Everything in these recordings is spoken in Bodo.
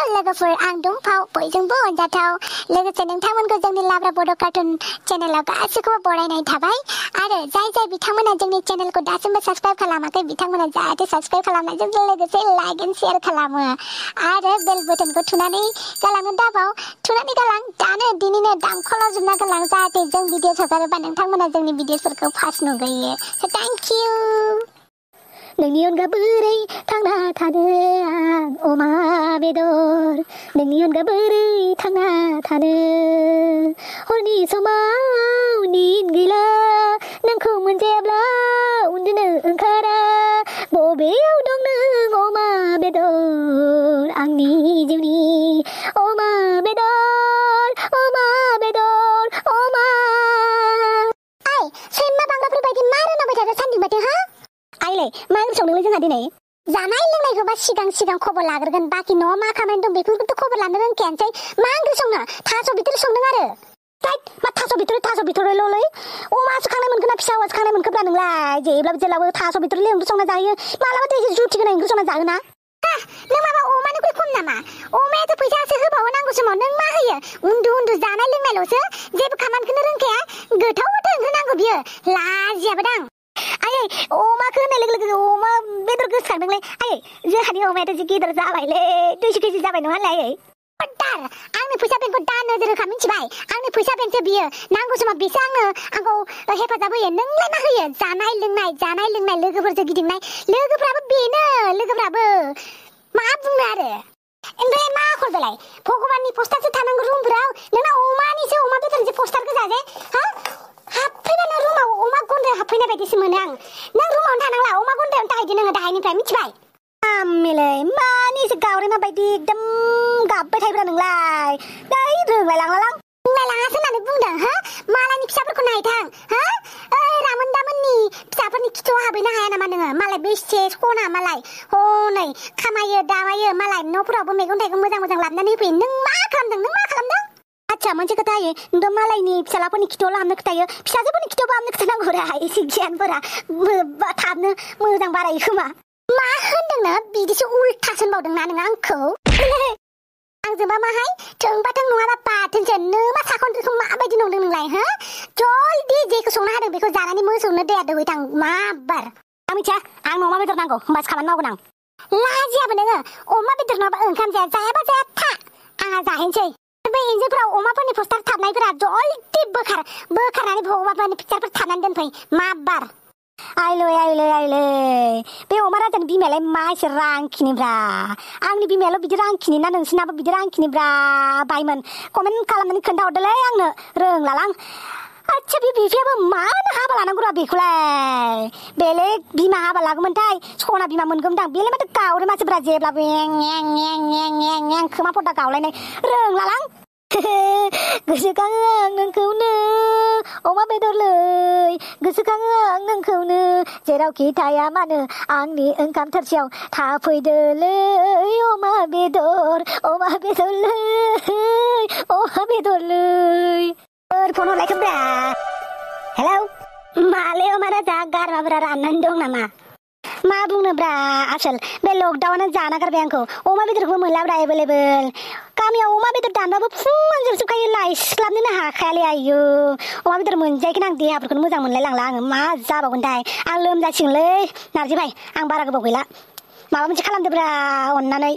लोगोफोर आं दुम्पाव बयजोंबो अनजाथाव लोगोसे नोंथांमोनखौ जोंनि लाब्रा बड' कार्टुन चेनेलाव गासिखौबो बरायनाय थाबाय आरो जाय बिथांमोना जोंनि चेनेलखौ दासिमबो साबस्क्राइब खालामाखै बिथांमोना जाहाथे साबस्क्राइब खालामनायजों लोगोसे लाइक एन्ड शेयार खालामो आरो बेल बटनखौ थुनानै गालांनो दाबाव थुनानै गालां दानो दिनैनो दांखलावजोबना गालां जाहाथे जों भिडिअ हगारोबा नोंथांमोना जोंनि भिडिअफोरखौ फार्स्ट नुगोयो थेंक इउ नोंनि अनगा बोरै थांना थानो आं अमा बेदर नोंनि अनगा बोरै थांना थानो हरनि समाव निद गैला नोंखौ मोनजायाब्ला उन्दुनो ओंखारा बबेयाव दं नों अमा बेदर आंनि जिउनि अमा बेदर अमा बेदर अमा ओइ सैमा बांगाफोर बायदि मा रोनावबाय थादों सान्दुं बाथों हा आइले मा ओंख्रि संदोंलै जोंहा दिनै जानाय लोंनायखौबा सिगां खबर लाग्रोगोन बाखि न'आव मा खामानि दं बेफोरखौथ' खबर लानो रोंखायानोसै मा ओंख्रि संनो थास' बिथुरि संदों आरो मा थास' बिथुरिल'लै अमासो खांनाय मोनखो ना फिसा हौवासो खांनाय मोनखोब्रा नोंलाय जेब्लाबो थास' बिथुरिल ओंख्रि संना जायो मालाबाथ' एसे जुथि गोनां ओंख्रि संना जागोना नों माबा अमानिख्रुइ खम नामा अमायाथ' फैसासो होबावो नांगौ समाव नों मा होयो उन्दु जानाय लोंनायल'सो जेबो खामानिखौनो रोंखाया गोथाव ओंख्रि नांगौ बियो लाजियाबो दां आयै अमाखौ होननाय लोगो अमा बेदर गोसोखांदोंलै आयै जोंहानि अमायाथ' जि गिदिर जाबायलै 200 केजि जाबाय नङालाय आयै दार आंनि फैसा बेंकखौ दा नोजोर होखा मिथिबाय आंनि फैसा बेंकसो बियो नांगौ समाव बिसो आंखौ हेफाजाब होयो नोंलाय मा होयो जानाय लोंनाय लोगोफोरजों गिदिंनाय लोगोफ्राबो बेनो लोगोफ्राबो मा बुंनो आरो ओमफ्राय मा आखलबालाय भगबाननि पस्टारसो थानांगौ रुमफोराव नोंना अमा बेदरनिसो पस्टार गोजा जे हा हाबफैबानो रुमाव अमा गन्द्रायाव हाबफैनाय बायदिसो मोनो आं नों रुमावनो थानांला अमा गन्द्रायावनो थाहैदो नोङो दाहायनिफ्राय मिथिबाय आमिलै मानिसो गावरेमा बायदि एकदम गाबबाय थायोब्रा नोंलाय दै रोंलायलाङासो होननानै बुंदों हो मालायनि फिसाफोरखौ नायथां हो ओइ रामोनदामोननि फिसाफोरनि खिथुआव हाबहैनो हाया नामा नोङो मालाय बेसे सना मालाय हनै खामायो दामायो मालाय न'फोरावबो मैगं थाइगं मोजां लाबोनानै होफैयो नों मा खालामदों आच्छा मोनसे खोथा हायो नोंथ' मालायनि फिसालाफोरनि खिथुआव हाबनो खोथायो फिसाजोफोरनि खिथुआव हाबनो खोथानांगौरा एसे गियानफोरा थाबनो मोजां बारायो खोमा मा होनदोंनो बिदिसो उल्थासो होनबावदोंना नों आंखौ आंजोंबा माहाय थोंबा नङाबा बाथोनसो नोमा साखनद्रिखौ माबायदि नंदों नोंलाय हो जल्दि जेखौ संना होदों बेखौ जानानै मोसौनो दैया दौहैथां माबार आं मिथिया आंनो अमा बेदर नांगौ होमबासो खामानि मावगोन आं लाजियाबो नोङो अमा बेदर नङाबा ओंखाम जायाबा जाया था आंहा जाहैनोसै बे इन्जुरफोराव अमाफोरनि पस्टार थाबनायफोरा जल्दि बोखारनानै भगबाननि पिक्चारफोर थाबनानै दोनफै माबार आइलै बे अमाराजानि बिमायालाय मा एसे रांखिनिब्रा आंनि बिमायाल' बिदि रांखिनि ना नोंसिनाबो बिदि रांखिनिब्रा बायमोन कमेन्ट खालामनानै खोन्थाहरदोलै आंनो रोंलालां आच्छा बे बिफायाबो मानो हाबा लानांगौरा बेखौलाय बेलेग बिमा हाबा लागौमोनथाय सना बिमा मोनगौमोनदां बेलाय माथो गावरे मानसिफ्रा जेब्लाबो एं खोमा फटा गावलायनाय रोंलालां गोसोखाङो आं नोंखौनो अमा बेदरलै गोसोखाङो आं नोंखौनो जेरावखि थाया मानो आंनि ओंखाम थोरसियाव थाफैदोलै अमा बेदरलै अमा बेदरलै फन हरलायखोब्रा हेलौ मालै अमाराजा गारमाफोरा राननानै दं नामा मा बुंनोब्रा आसोल बे लकडाउनानो जाना गारबाय आंखौ अमा बेदरखौबो मोनलाब्रा एभेलेबेल गामियाव अमा बेदर दानबाबो फुङावनो जोबजोबखायो लायस्लाबनोनो हाखायालै आयु अमा बेदर मोनजायैखौनो आं देहाफोरखौनो मोजां मोनलायलांला आङो मा जाबावगोनथाय आं लोमजासिगोनलै नारजि भाइ आं बारा गोबाव गैला माबा मोनसे खालामदोब्रा अननानै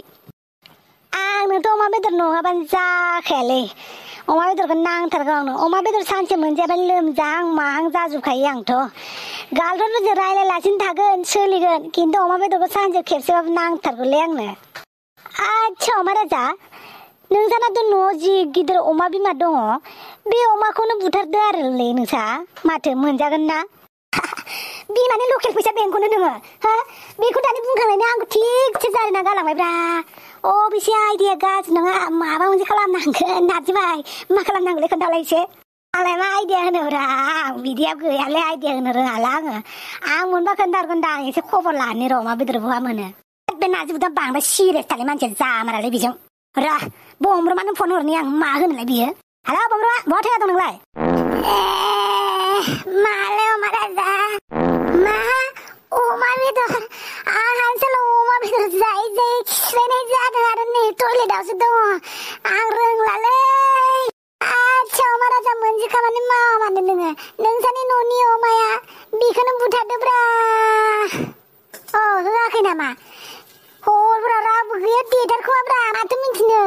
आंनोथ' अमा बेदर नङाबानो जाखायालै अमा बेदरखौ नांथारगौ आंनो अमा बेदर सानसे मोनजायाबानो लोमजाहां माहां जाजोबखायो आंथ' गालफोरजों रायलायलासिनो थागोन सोलिगोन खिन्थु अमा बेदरखौ सानसे खेबसेबाबो नांथारगौलै आंनो आच्छा अमाराजा नोंसानाथ' न'आव जि गिदिर अमा बिमा दङ बे अमाखौनो बुथारदो आरोलै नोंसा माथो मोनजागोन ना बिमानि लकेल फैसा बेंकखौनो नोङो हो बेखौ दानि बुंखांनायनि आंखौ थिगसे जारिना गालांबायब्रा बेसे आइडिया गाज्रि नङा माबा मोनसे खालामनांगोन नारजि भाइ मा खालामनांगौलै खोन्थालाय एसे आंलाय मा आइडिया होनोब्रा आं बिदिया गैयालै आइडिया होनो रोङाला आं मोनबा खोन्थाहरगोन दा आं एसे खबर लानो र' अमा बेदर बहा मोनो बे नारजि बुदा बांद्राय सिरियास थारलै मानसिया जामारालै बेजों र' बमब्रमानो फन हरनि आं मा होनोलाय बियो हेलौ बमब्रमा बहा थैना दं नोंलाय मालै अमाराजा मा अमा बेदर आंहासोल' अमा बेदर जायै खिस्रायनाय जादों आरो नै टयलेटआवसो दङ आं रोंलालै आच्छा अमाराजा मोनसे खामानि मावा मानो नोङो नोंसानि न'नि अमाया बेखौनो बुथारदोब्रा अ होआखै नामा हरफोराव रावबो गैया देथारखोमाब्रा माथो मिथिनो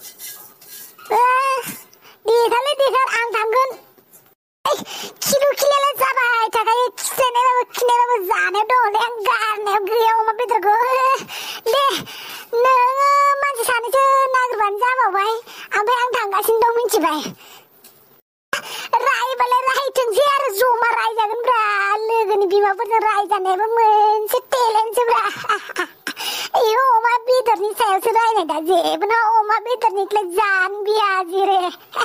देथारलै देथार आं थांगोन खिलु खिलायालाय जाबाय थाखायो खिस्लायनायबाबो खिनायबाबो जानायाव दङलै आं गारनायाव गैया अमा बेदरखौ दे नोङो मानसि सानैसो नागिरबानो जाबावबाय ओमफ्राय आं थांगासिनो दं मिथिबाय रायबालाय रायथोंसै आरो जमा रायजागोनब्रा लोगोनि बिमाफोरजों रायजानायाबो मोनसे टेलेन्टसोब्रा इयो अमा बेदरनि सायावसो रायनाय दा जेबो नङा अमा बेदरनिखौलाय जानो बिया जिरे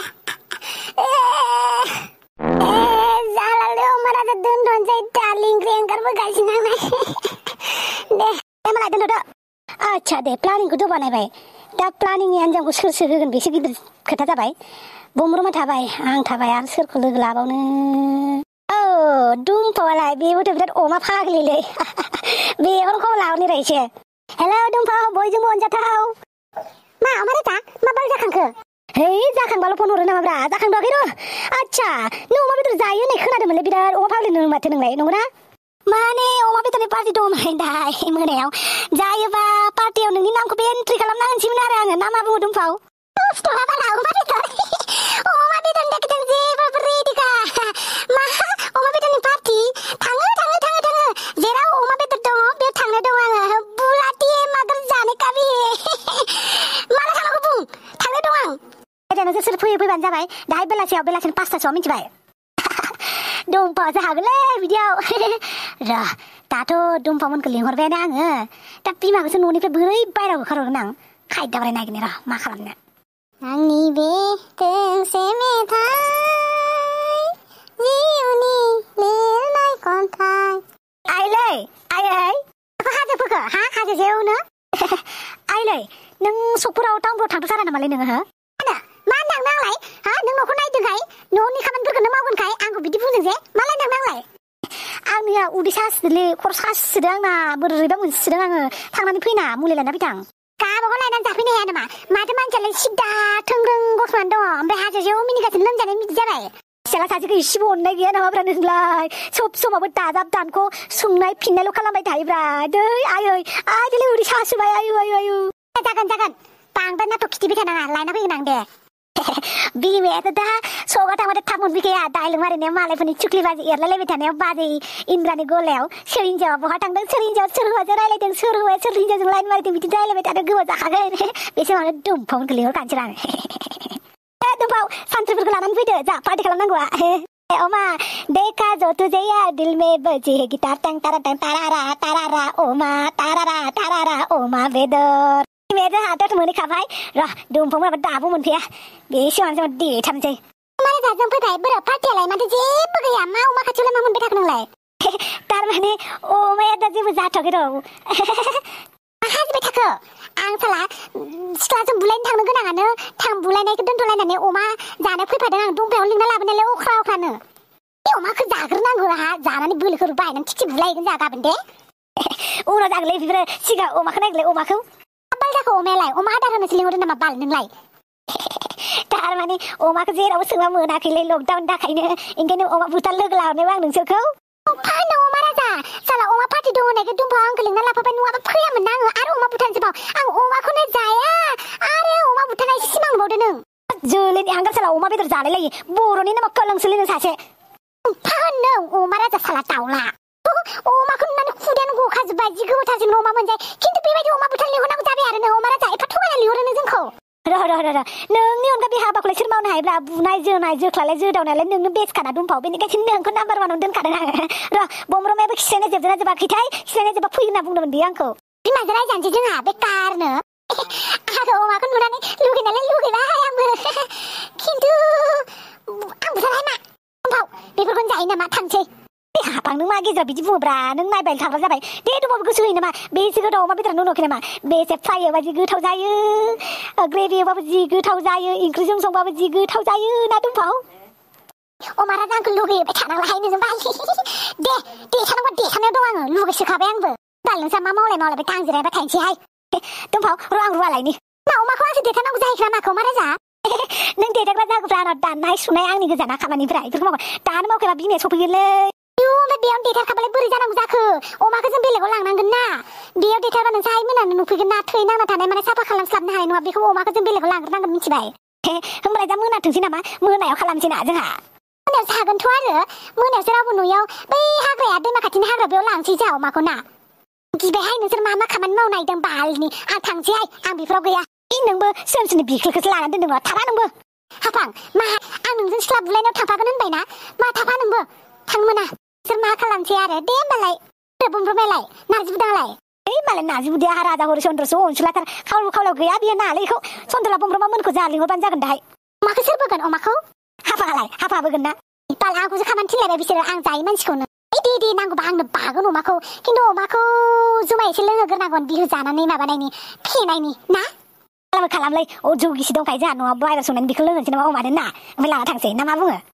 जालालै अमाराजा दोनथ'नोसै दालि ओंख्रि ओंखारबोगासिनो आंलाय दे मालाय दोनथ'दो आच्छा दे प्लानिंखौथ' बानायबाय दा प्लानिंनि आन्जामखौ सोर होगोन बेसो गिदिर खोथा जाबाय बमब्रमा थाबाय आं थाबाय आरो सोरखौ लोगो लाबावनो औ दुम्पावालाय बेबोथ' बिराद अमा फाग्लिलै बेखौनो खबर लाहरनि र' एसे हेलौ दुम्पाव बयजोंबो अनजाथाव मा अमाराजा माबार जाखांखो है जाखांबाल' फन हरो नामाब्रा जाखांथ'वाखै र' आच्छा नों अमा बेदर जायो होननाय खोनादोंमोनलै बिराद अमा फाग्लि नों माथो नोंलाय नंगौना माने अमा बेदरनि पार्टि दंमोन दाय मोनायाव जायोबा पार्टियाव नोंनि नामखौ एन्ट्रि खालामना होनसैमोन आरो आङो ना मा बुङो दुम्पाव अमा बेदरनि थाखाय जेबो रेडिखा मा अमा बेदरनि पार्टि थाङो जेराव अमा बेदर दङ बेयाव थांनो दं आङो बुलाति मादर जाने काबि माला थांनांगौ बुं थांनो दं आं नोंसोर सोर फैबानो जाबाय दाहाय बेलासिनि 5टासोआव मिथिबाय दुम्पावासो हागोनलै बिदियाव र दाथ' दुम्पामोनखौ लिंहरबायानो आङो दा बिमाखौसो न'निफ्राय बोरै बायरायाव होखारहरगोन आं खायदा बाराय नागिरनो र मा खालामनो आंनि बे दोंसे मेथाइ जिउनि लिरनाय खन्थाइ आइलै आइयै हाजोफोरखौ हाजो जेवनो आइलै नों सकफोराव टाउनफ्राव थांथ'थारा नामालै नोङो हो मा होनदों नांलाय नों न'खौ नायदोंखाय न'नि खामानिफोरखौनो मावगोनखाय आंखौ बिदि बुंदों जे मा लायदों नांलाय आंनिया उदै सासोदोंलै खर' सासोदों आंना बोरैबा मोनसोदों आङो थांनानै फैना मुलि लायना फैदां गाबागाव लायनानै जाफैनो हाया नामा माथो मानसियालाय सिदा थोंग्रों गसंनानै दङ ओमफ्राय हाजोआव मिनिगासिनो लोमजानाय बिदि जाबाय फिसाला सासेखौ इसेबो अननाय गैया नामाब्रा नोंलाय सब समावबो दाजाब दानख' सोंनाय फिननायल' खालामबाय थायोब्रा दै आयै दिनै उदै सासोबाय आयु जागोन बांद्राय नाटक खिथिबाय थानाङा लायना फैगोन आं दे बिमायाथ' दा सगा थांबाथाय थाब मोनफैखाया दाइलग मारिनायाव मालायफोरनि चुक्लि बाजि एरलायलायबाय थानायाव बाजै इन्द्रानि गलायाव सोर हिन्जावा बहा थांदों सोर हिन्जाव सोर हौवाजों रायलायदों सोर हौवाया सोर हिन्जावजों लाइन मारिदों बिदि रायलायबाय थादों गोबाव जाखागोन बे समावनो दुम्पावखौ लिंहरखानोसै आं दुम्पाव सानथ्रिफोरखौ लानानै फैदो जा पार्टि खालामनांगौआ अमा देखा जो तुझे यार दिल में बजे है गिटार टंग तारारा अमा तारारा अमा बेदर मेरे हाथाव मोनहैखाबाय र दुम्पावमोनाबो दाबो मोनफैया बे सिमां देथामसै मालाय दाजों फैबाय बोरा पार्टियालाय माथो जेबो गैया मा अमा खाथियावलाय मा मोनबाय थाखो नोंलाय थारमाने अमाया दा जेबो जाथ'आखै र मा हाजिबाय थाखो आं साला सिख्लाजों बुलायनो थांनो गोनाङानो बुलायनायखौ दोनथ'लायनानै अमा जानो फैफादों आं दुम्पायाव लिंना लाबोनायलाय अख्रानो बे अमाखौ जाग्रोनांगौ जानानै बोलोखौ बायनानै थिथि बुलायगोन जा गाबोन दे उनाव जागोनलै बेफोरो सिगां अमाखौ नायगोनलै अमाखौ बाल जाखो अमायालाय अमा आदार होनोसो लिंहरदों नामा बाल नोंलाय थारमाने अमाखौ जेरावबो सोंबा मोनाखैलै लकडाउन थाखायनो ओंखायनो अमा बुथार लोगो लाहरनायबो आं नोंसोरखौ फानो अमाराजा साला अमा पार्टि दङ होननायखौ दुम्पाव आंखौ लिंना लाफाबाय नङाबा फैयामोन आङो आरो अमा बुथारनोसैबाव आं अमाखौनो जाया आरो अमा बुथारनायसो सिमां नुबावदों नों जोलैनि हांगार साला अमा बेदर जालायलायो बर'नि नामा खोलोंसोलै सासे फानो अमाराजा साला दाउला अमाखौ नुनानै खुदैयानो गखाजोब्बाय जि गोबावथारजों अमा मोनजाय खिन्थु बेबायदि अमा बुथार लिंहरनांगौ जाबाय आरो नों अमाराजा एफा थगायना लिंहरो नों जोंखौ र नोंनि अनगा बे हाबाखौलाय सोर मावनो हायोब्रा बुनाय जोनाय जोख्लालाय जोदावनायालाय नोंनो बेसखाना दुम्पाव बेनिखायनो नोंखौ नाम्बार 1आव दोनखादों आङो र बमब्रमायाबो खिस्लायनाय जोबदोंना जोबाखैथाय खिस्लायनाय जोबा फै होनना बुंदोंमोन बेयो आंखौ बिमाजों रायजानोसै जोंहा बेकारनो आरो अमाखौ नुनानै लुगैनायलाय लुगैबाय आंबो खिन्थु आं बुथारहाय मा दुम्पाव बेफोरखौनो जायो नामा थांसै हाबां नों मा गेजेराव बिदि बुङोब्रा नों नायबाय थाग्रा जाबाय दे दुम्पावबो गोसो होयो नामा बेसे गोथाव अमा बेदरानो नुवाखै नामा बेसे फ्राय एवबा जि गोथाव जायो ग्रेभि एवबाबो जि गोथाव जायो ओंख्रिजों संबाबो जि गोथाव जायो ना दुम्पाव अमाराजा आंखौ लुगैबाय थानांलाहाय नों बाल दे देखानांगौ देखानायाव दं आङो लुगैसोखाबाय आंबो बाल नोंसा मा मावलायबाय आं जिरायबाय थानोसैहाय दुम्पाव र आं रुवा लायनि मा अमाखौ देथारनांगौ जाहैखा माखौ Omaraja नों देथारग्रा जागौफ्रा आंनाव दाननाय सुनाय आंनि गोजाना खामानिफ्रा बेफोरखौ मावगोन दानो मावखाबा बिमाया सफैगोनलै ओमफ्राय बेयाव देथारखाबालाय बोरै जानांगौ जाखो अमाखौ जों बेलेगाव लांनांगोन ना बेयाव देथारबा नोंसो आइ मोनानो नुफैगोन ना थै नांना थानाय माने साफा खालामस्लाबनो हानाय नङा बेखौ अमाखौ जों बेलेगाव लांग्रोनांगोन मिथिबाय होमबालाय दा मोनाथोंसै नामा मोनायाव खालामसै ना जोंहा मोनायावसो हागोनथ' आरो मोनायावसो रावबो नुयैयाव बै हाग्राया दैमा खाथिनि हाग्रा बेयाव लांसै जोंहा अमाखौ ना गिबायहाय नोंसोर मा खामानि मावनो नागिरदों बालनि आं थांसैहाय आं बेफोराव गैया नोंबो सोरनि बिख्लोखौसो लानानै दोनदों थाबा नोंबो हाफां मा आं नोंजों सिख्ला बुलायनायाव थांफागोन होनबायना मा थाफा नोंबो थांनो मोना नोंसोर मा खालामसै आरो दे होमबालाय बुंब्रबायलाय नारजि बुदांलाय मालाय नारजि बुदिया राजा हरिचन्द्रसो अनसुलाथार खावलाव गैया बियो नालाय बेखौ चन्द्रला बुंब्रमा मोनखौ जोंहा लिंहरबानो जागोन दाहाय अमाखौ सोर बोगोन अमाखौ हाफा बोगोन ना बाल आंखौसो खामानि थिनलायबाय बिसोरो आं जायो मानसिखौनो दे नांगौबा आंनो बागोन अमाखौ खिन्थु अमाखौ जुमाय एसे लोंहोग्रोनांगोन बिहु जानानै माबानायनि फेनायनि ना खालामलै जौ गिसि दंखायो जोंहा न'आव बायह्रायाव संनानै बेखौ लोंनोसै नामा अमानो ना ओमफ्राय लाना थांसै ना मा बुङो